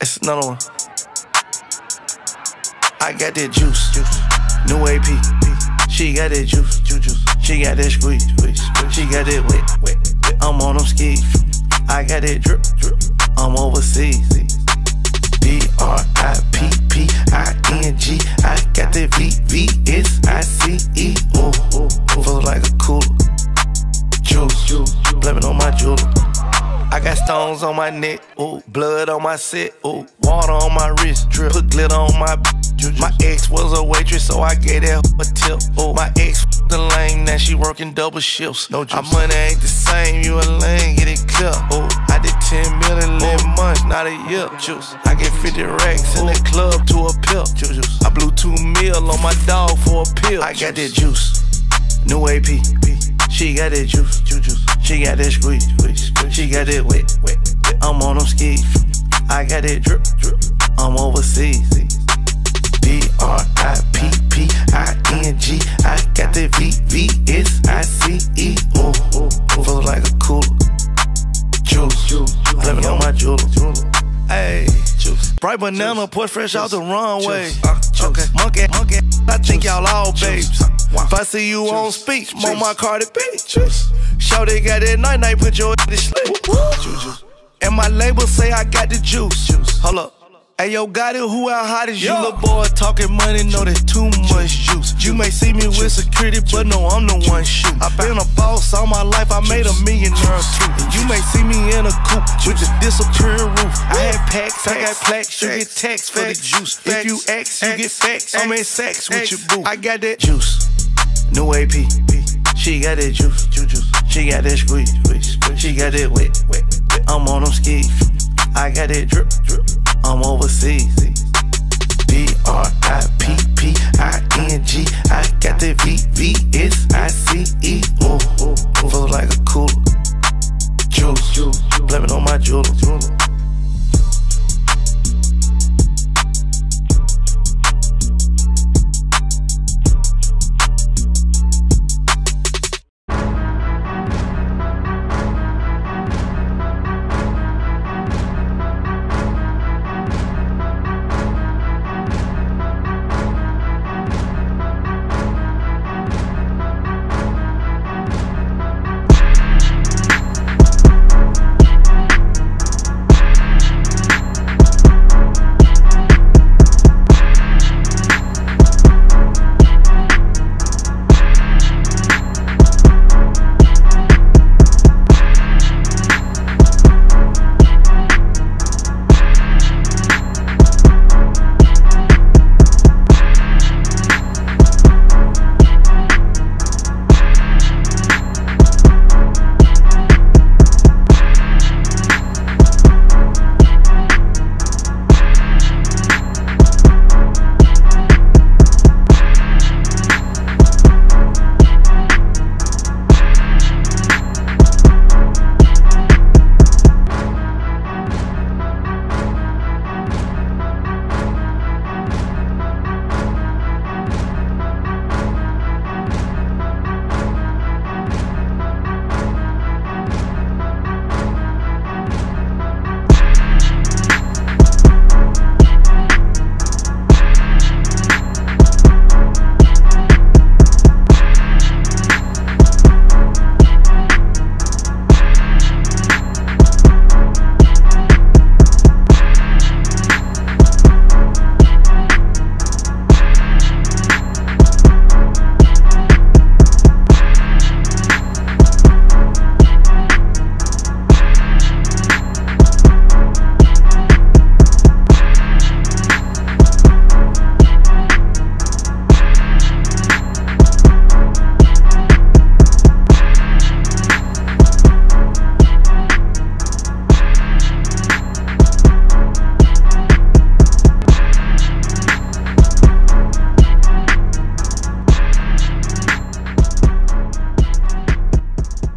It's another one. I got that juice. New AP. She got that juice. She got that squeeze. She got that wet. I'm on them skis. I got that drip. I'm overseas. DRIPPING. I got that VVSICE. Feel like a cooler. Juice. Blaming on my jeweler. I got stones on my neck, ooh, blood on my set, ooh, water on my wrist, drip, put glitter on my My ex was a waitress, so I gave that a tip, ooh. My ex the lame, now she working double shifts. No juice. Our money ain't the same, you a lame, get it clear, ooh. I did 10 million in 11 months, not a year, juice. I get 50 racks in the club to a pill, juice. I blew 2 mil on my dog for a pill. I got that juice, new AP. She got that juice. She got that squeeze. She got that wet. I'm on them skis. I got that drip. I'm overseas. DRIPPING. I got that VVSICE. Feel like a cooler. Juice. Blaming on my jeweler. Ayy, juice. Bright banana, put fresh out the runway. Okay, monkey, I think y'all all babes. If I see you on speech, on my Cardi B. Shorty got that night, put your to sleep. And my label say I got the juice. Hold up. Hey, yo, got it, who out hot as you? Little boy talking money, know that's too much juice. You may see me with security, but no, I'm the one shooting. I been a boss all my life, I made $1 million too. You may see me in a coupe with the disappearing roof. I had packs, I got plaques, you get tax for the juice. If you X, you get facts. I'm in sex with your boo. I got that juice, new AP. She got that juice. She got that squeeze. She got that wet. I'm on them skis. I got that drip. I'm overseas. DRIPPING. I got that VVSICE. Feel like a cooler. Juice. Blaming on my jeweler.